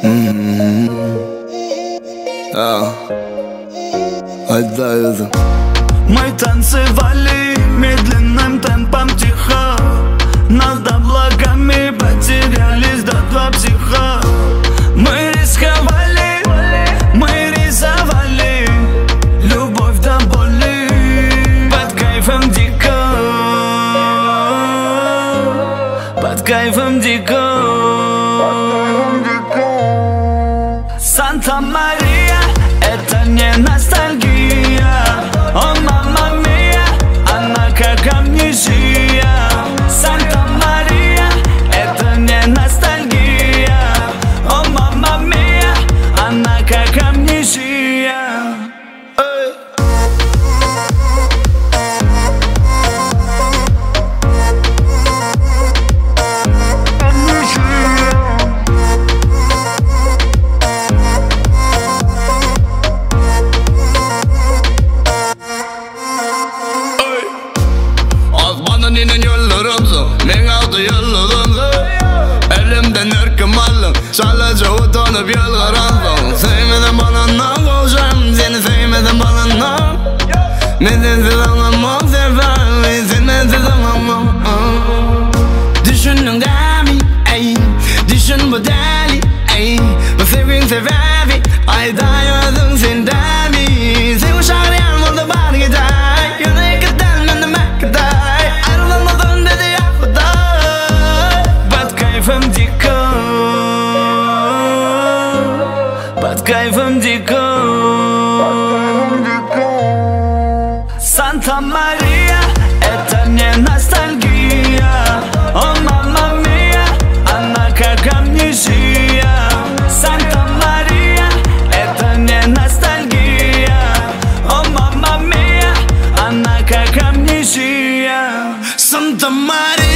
AYDAYOZIN. Мы танцевали медленным темпом тихо, над облаками потерялись до два психа. Мы рисковали, мы рисовали любовь до боли, под кайфом дико, под кайфом дико. Санта-Мария, это не ностальгия. О, мама мия, она как амнезия. Санта-Мария, это не ностальгия. О, мама мия, она как амнезия. Ninen yollarımsa, men aldı yollarımsa. Elimden ırkımalım, sadece utanıp yalvarırsam. Sevmeden bana koşarım, seni sevmeden bana. Nedensiz anlamam, sever, sensiz anlamam. Düşündüm demi, ey, düşün bu deli, ey. Bu sevgin sebebi, AYDAYOZIN sen demi. Sen uşağıyan oldu bana gider, yüreğe kadar önüme kadar. Под кайфом дико, Санта-Мария, это не ностальгия. О, мама мия, она как амнезия. Санта-Мария, это не ностальгия. О, мама мия, она как амнезия. Санта-Мария.